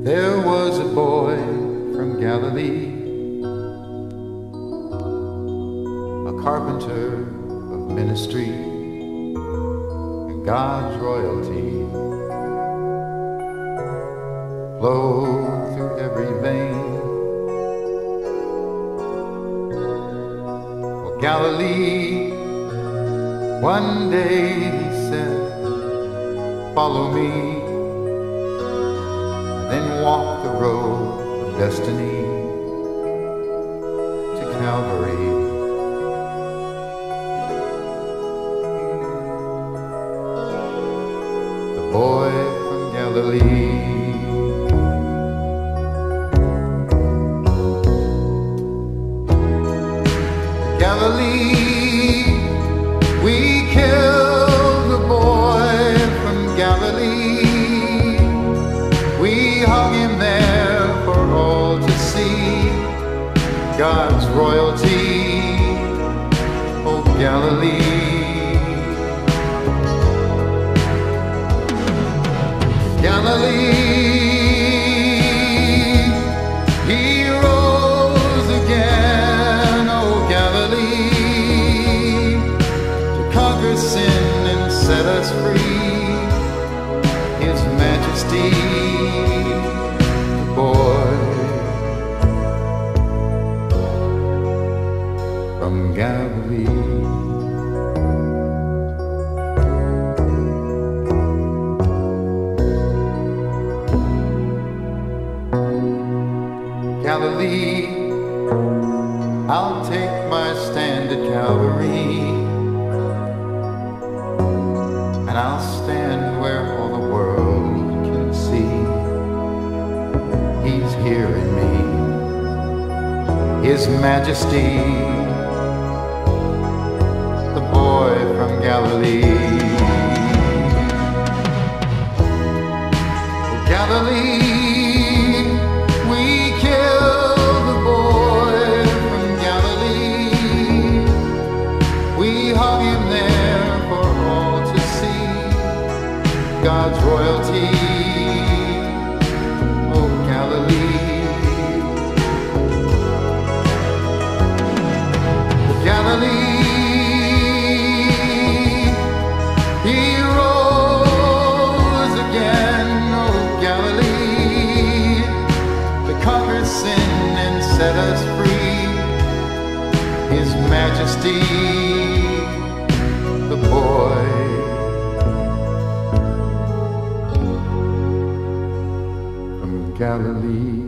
There was a boy from Galilee, a carpenter of ministry and God's royalty flowed through every vein. Oh, Galilee, one day he said, "Follow me," then walk the road of destiny to Calvary. The boy from Galilee. Galilee, we killed the boy from Galilee. We hung him there for all to see. God's royalty, oh Galilee. Galilee, he rose again, oh Galilee, to conquer sin and set us free. His Majesty, from Galilee. Galilee, I'll take my stand at Calvary, and I'll stand where all the world can see He's here in me, His Majesty, the boy from Galilee. Galilee, we killed the boy from Galilee. We hung him there for all to see. God's royalty, oh Galilee. Galilee, sin and set us free. His Majesty, the boy from Galilee.